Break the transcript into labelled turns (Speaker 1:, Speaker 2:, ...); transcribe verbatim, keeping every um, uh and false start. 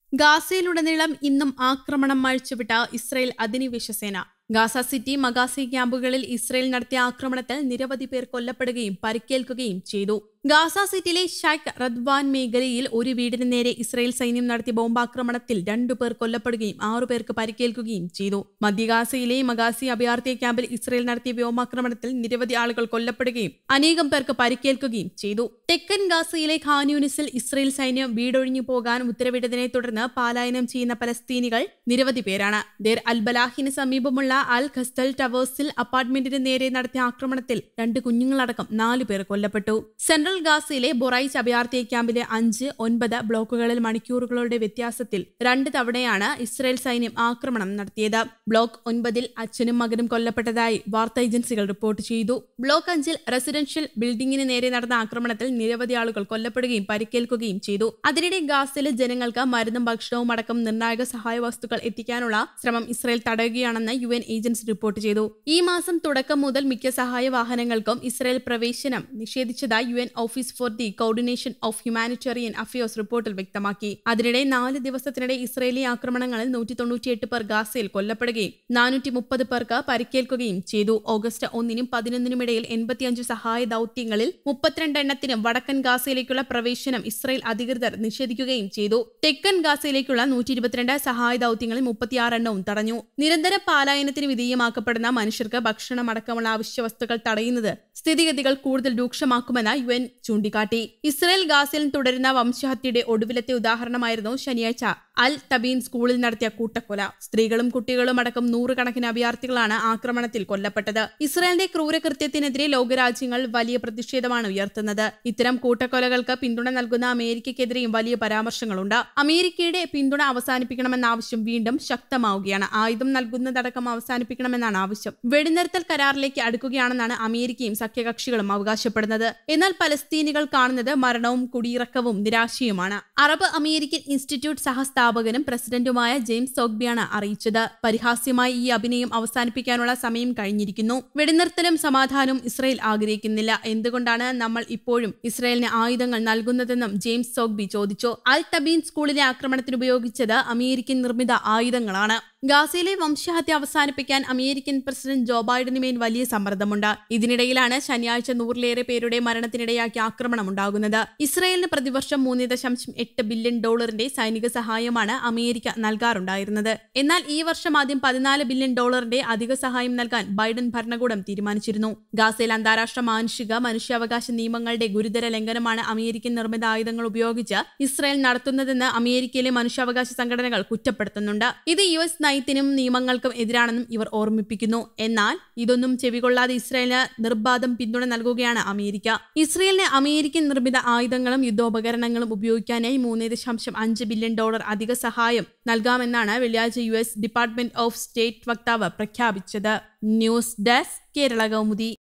Speaker 1: ഗാസയിലുടനീളം ഇന്നും ആക്രമണം അഴിച്ചുവിട്ട ഇസ്രായേൽ അധിനിവേശ സേന. ഗാസ സിറ്റി, മഗാസി ക്യാമ്പുകളിൽ ഇസ്രായേൽ നടത്തിയ ആക്രമണത്തിൽ നിരവധി പേർ കൊല്ലപ്പെടുകയും പരിക്കേൽക്കുകയും ചെയ്തു. ഗാസ സിറ്റിയിലെ ഷൈഖ് റദ്വാൻ മേഖലയിൽ ഒരു വീടിന് നേരെ ഇസ്രായേൽ സൈന്യം നടത്തിയ ബോംബാക്രമണത്തിൽ രണ്ടു പേർ കൊല്ലപ്പെടുകയും ആറുപേർക്ക് പരിക്കേൽക്കുകയും ചെയ്തു. മധ്യ ഗാസയിലെ മഗാസി അഭയാർത്ഥി ക്യാമ്പിൽ ഇസ്രായേൽ നടത്തിയ വ്യോമാക്രമണത്തിൽ നിരവധി ആളുകൾ കൊല്ലപ്പെടുകയും അനേകം പേർക്ക് പരിക്കേൽക്കുകയും ചെയ്തു. തെക്കൻ ഗാസയിലെ ഖാൻ യൂനിസിൽ ഇസ്രായേൽ സൈന്യം വീടൊഴിഞ്ഞു പോകാൻ ഉത്തരവിട്ടതിനെ തുടർന്ന് പലായനം ചെയ്യുന്ന പലസ്തീനികൾ നിരവധി പേരാണ്. ദേർ അൽ ബലാഹിന് സമീപമുള്ള അൽ ഖസ്തൽ ടവേഴ്സിൽ അപ്പാർട്ട്മെന്റിന് നേരെ നടത്തിയ ആക്രമണത്തിൽ രണ്ട് കുഞ്ഞുങ്ങളടക്കം നാലു പേർ കൊല്ലപ്പെട്ടു. സെൻട്രൽ ഗാസയിലെ ബൊറൈച്ച് അഭയാർത്ഥി ക്യാമ്പിലെ അഞ്ച് ഒൻപത് ബ്ലോക്കുകളിൽ മണിക്കൂറുകളുടെ വ്യത്യാസത്തിൽ രണ്ട് തവണയാണ് ഇസ്രായേൽ സൈന്യം ആക്രമണം നടത്തിയത്. ബ്ലോക്ക് ഒൻപതിൽ അച്ഛനും മകനും കൊല്ലപ്പെട്ടതായി വാർത്താ ഏജൻസികൾ റിപ്പോർട്ട് ചെയ്തു. ബ്ലോക്ക് അഞ്ചിൽ റെസിഡൻഷ്യൽ ബിൽഡിംഗിന് നേരെ നടന്ന ആക്രമണത്തിൽ നിരവധി ആളുകൾ കൊല്ലപ്പെടുകയും പരിക്കേൽക്കുകയും ചെയ്തു. അതിനിടെ ഗാസയിലെ ജനങ്ങൾക്ക് മരുന്നും ഭക്ഷണവും അടക്കം നിർണായക സഹായ വസ്തുക്കൾ എത്തിക്കാനുള്ള ശ്രമം ഇസ്രായേൽ തടയുകയാണെന്ന് യു എൻ ഏജൻസി റിപ്പോർട്ട് ചെയ്തു. ഈ മാസം തുടക്കം മുതൽ മിക്ക സഹായ വാഹനങ്ങൾക്കും ഇസ്രായേൽ പ്രവേശനം നിഷേധിച്ചതായി U N office for the coordination of humanitarian affairs റിപ്പോർട്ടിൽ വ്യക്തമാക്കി. അതിനിടെ നാല് ദിവസത്തിനിടെ ഇസ്രായേലി ആക്രമണങ്ങളിൽ നൂറ്റി തൊണ്ണൂറ്റിയെട്ട് പേർ ഗാസയിൽ കൊല്ലപ്പെടുകയും നാനൂറ്റി മുപ്പത് പേർക്ക് പരിക്കേൽക്കുകയും ചെയ്തു. ഓഗസ്റ്റ് ഒന്നിനും പതിനൊന്നിനും ഇടയിൽ എൺപത്തിയഞ്ച് സഹായ ദൌത്യങ്ങളിൽ മുപ്പത്തിരണ്ട് എണ്ണത്തിന് വടക്കൻ ഗാസയിലേക്കുള്ള പ്രവേശനം ഇസ്രായേൽ അധികൃതർ നിഷേധിക്കുകയും ചെയ്തു. തെക്കൻ ഗാസയിലേക്കുള്ള നൂറ്റി ഇരുപത്തിരണ്ട് സഹായ ദൌത്യങ്ങളിൽ മുപ്പത്തിയാറ് എണ്ണവും തടഞ്ഞു. നിരന്തര പാലായനത്തിന് വിധേയമാക്കപ്പെടുന്ന മനുഷ്യർക്ക് ഭക്ഷണമടക്കമുള്ള അവശ്യ വസ്തുക്കൾ തടയുന്നത് സ്ഥിതിഗതികൾ കൂടുതൽ രൂക്ഷമാക്കുമെന്ന് യു എൻ ചൂണ്ടിക്കാട്ടി. ഇസ്രായേൽ ഗാസയിൽ തുടരുന്ന വംശഹത്യയുടെ ഒടുവിലത്തെ ഉദാഹരണമായിരുന്നു ശനിയാഴ്ച അൽ തബീൻ സ്കൂളിൽ നടത്തിയ കൂട്ടക്കൊല. സ്ത്രീകളും കുട്ടികളും അടക്കം നൂറുകണക്കിന് അഭയാർത്ഥികളാണ് ആക്രമണത്തിൽ കൊല്ലപ്പെട്ടത്. ഇസ്രായേലിന്റെ ക്രൂരകൃത്യത്തിനെതിരെ ലോകരാജ്യങ്ങൾ വലിയ പ്രതിഷേധമാണ് ഉയർത്തുന്നത്. ഇത്തരം കൂട്ടക്കൊലകൾക്ക് പിന്തുണ നൽകുന്ന അമേരിക്കയ്ക്കെതിരെയും വലിയ പരാമർശങ്ങളുണ്ട്. അമേരിക്കയുടെ പിന്തുണ അവസാനിപ്പിക്കണമെന്ന ആവശ്യം വീണ്ടും ശക്തമാവുകയാണ്. ആയുധം നൽകുന്നതടക്കം അവസാനിപ്പിക്കണമെന്നാണ് ആവശ്യം. വെടിനിർത്തൽ കരാറിലേക്ക് അടുക്കുകയാണെന്നാണ് അമേരിക്കയും സഖ്യകക്ഷികളും അവകാശപ്പെടുന്നത്. എന്നാൽ പലസ്തീനികൾ കാണുന്നത് മരണവും കുടിയിറക്കവും നിരാശയുമാണ്. അറബ് അമേരിക്കൻ ഇൻസ്റ്റിറ്റ്യൂട്ട് സഹസ്ഥാപകനും പ്രസിഡന്റുമായ ജെയിംസ് സോഗ്ബിയാണ് അറിയിച്ചത്. പരിഹാസ്യമായി ഈ അഭിനയം അവസാനിപ്പിക്കാനുള്ള സമയം കഴിഞ്ഞിരിക്കുന്നു. വെടിനിർത്തലും സമാധാനവും ഇസ്രായേൽ ആഗ്രഹിക്കുന്നില്ല. എന്തുകൊണ്ടാണ് നമ്മൾ ഇപ്പോഴും ഇസ്രായേലിന് ആയുധങ്ങൾ നൽകുന്നതെന്നും ജെയിംസ് സോഗ്ബി ചോദിച്ചു. അൽ തബീൻ സ്കൂളിലെ ആക്രമണത്തിന് ഉപയോഗിച്ചത് അമേരിക്കൻ നിർമ്മിത ആയുധങ്ങളാണ്. ഗാസയിലെ വംശഹത്യ അവസാനിപ്പിക്കാൻ അമേരിക്കൻ പ്രസിഡന്റ് ജോ ബൈഡന് മേൽ വലിയ സമ്മർദ്ദമുണ്ട്. ഇതിനിടയിലാണ് ശനിയാഴ്ച നൂറിലേറെ പേരുടെ മരണത്തിനിടയാക്കി ആക്രമണമുണ്ടാകുന്നത്. ഇസ്രായേലിന് പ്രതിവർഷം മൂന്ന് ദശാംശം എട്ട് ബില്യൺ ഡോളറിന്റെ സൈനിക സഹായമാണ് അമേരിക്ക നൽകാറുണ്ടായിരുന്നത്. എന്നാൽ ഈ വർഷം ആദ്യം പതിനാല് ബില്യൺ ഡോളറിന്റെ അധിക സഹായം നൽകാൻ ബൈഡൻ ഭരണകൂടം തീരുമാനിച്ചിരുന്നു. ഗാസയിൽ അന്താരാഷ്ട്ര മാനുഷിക മനുഷ്യാവകാശ നിയമങ്ങളുടെ ഗുരുതര ലംഘനമാണ് അമേരിക്കൻ നിർമ്മിത ആയുധങ്ങൾ ഉപയോഗിച്ച് ഇസ്രായേൽ നടത്തുന്നതെന്ന് അമേരിക്കയിലെ മനുഷ്യാവകാശ സംഘടനകൾ കുറ്റപ്പെടുത്തുന്നുണ്ട്. ഇത് യു എസ് നയത്തിനും നിയമങ്ങൾക്കും എതിരാണെന്നും ഇവർ ഓർമ്മിപ്പിക്കുന്നു. എന്നാൽ ഇതൊന്നും ചെവികൊള്ളാതെ ഇസ്രായേലിന് നിർബാധം പിന്തുണ നൽകുകയാണ് അമേരിക്ക. ഇസ്രായേലിന് അമേരിക്കൻ നിർമ്മിത ആയുധങ്ങളും യുദ്ധോപകരണങ്ങളും ഉപയോഗിക്കാനായി മൂന്ന് ദശാംശം അഞ്ച് ബില്യൺ ഡോളർ അധിക സഹായം നൽകാമെന്നാണ് വെള്ളിയാഴ്ച U S department of state വക്താവ് പ്രഖ്യാപിച്ചത്. News desk Kerala Kaumudi.